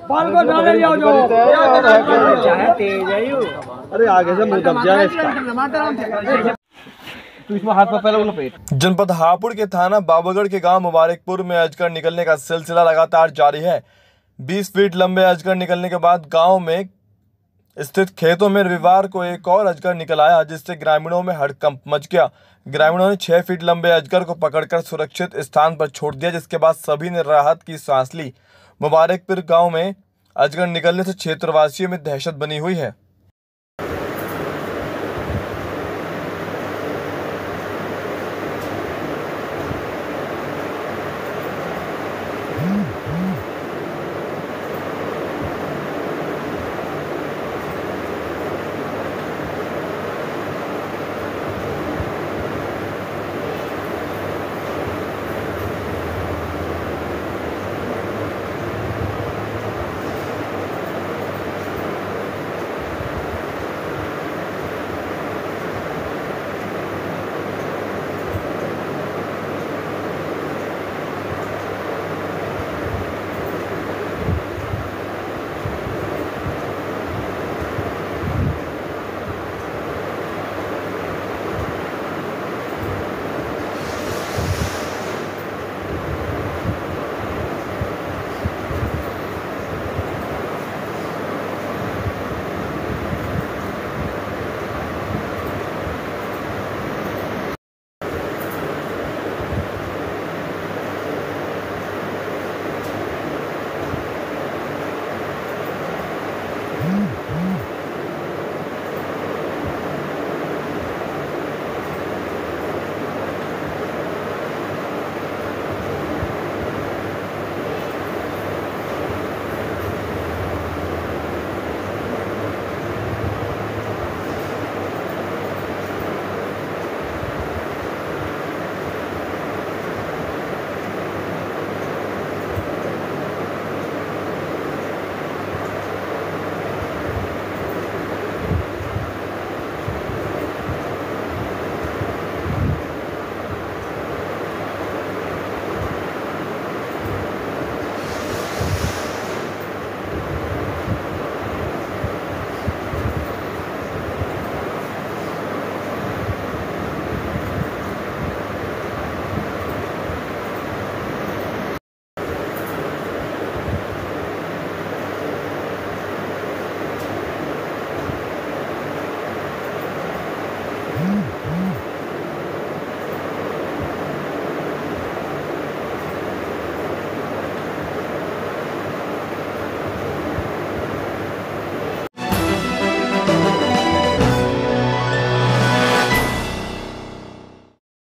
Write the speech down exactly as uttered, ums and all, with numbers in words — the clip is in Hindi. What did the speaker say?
पाल को डाले लिया जो अरे आगे से मुंह दब जाए इसका। तो इसमें हाथ पर पहले लपेट। जनपद हापुड़ के थाना बाबूगढ़ के गांव मुबारकपुर में अजगर निकलने का सिलसिला लगातार जारी है। बीस फीट लंबे अजगर निकलने के बाद गांव में स्थित खेतों में रविवार को एक और अजगर निकल आया, जिससे ग्रामीणों में हड़कंप मच गया। ग्रामीणों ने छह फीट लंबे अजगर को पकड़कर सुरक्षित स्थान पर छोड़ दिया, जिसके बाद सभी ने राहत की सांस ली। मुबारकपुर गांव में अजगर निकलने से क्षेत्रवासियों में दहशत बनी हुई है।